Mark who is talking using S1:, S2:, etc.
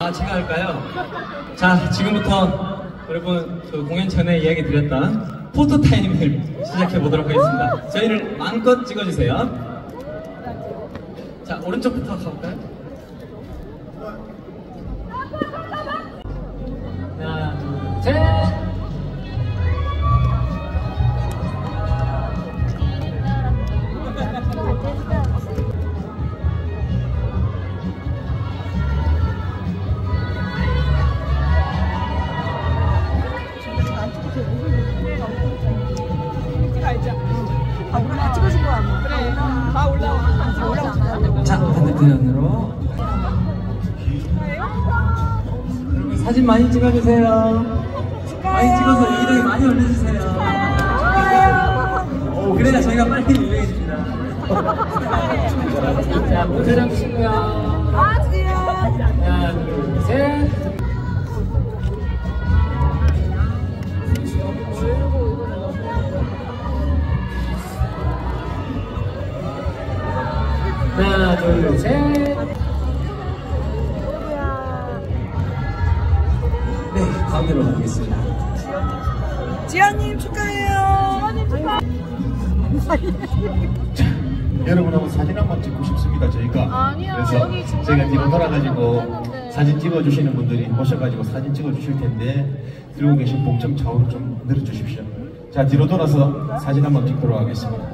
S1: 제가 할까요? 자, 지금부터 여러분 그 공연 전에 이야기 드렸던 포토타임을 시작해 보도록 하겠습니다. 저희를 마음껏 찍어주세요. 자, 오른쪽부터 가볼까요? 하나, 둘, 셋!
S2: 찍어준 거야 아마. 그래. 다 올라와.
S1: 자, 반대편으로. 여러분 사진 많이 찍어주세요. 많이 찍어서 여기저기 많이 올려주세요. 그래야 저희가 빨리 유명해집니다. 자, 모자 잡으시고요. 하나, 둘, 셋. 하나, 둘, 셋. 네, 가운데로 가겠습니다.
S2: 지아님 축하해요.
S3: 여러분하고 사진 한 번 찍고 싶습니다. 저희가.
S4: 아니요,
S3: 그래서
S4: 여기 중간에
S3: 저희가 뒤로 돌아가지고
S4: 했는데.
S3: 사진 찍어주시는 분들이 오셔가지고 사진 찍어주실 텐데 들고 계신 봉점 좌우로 좀 늘어주십시오. 자, 뒤로 돌아서 사진 한 번 찍도록 하겠습니다.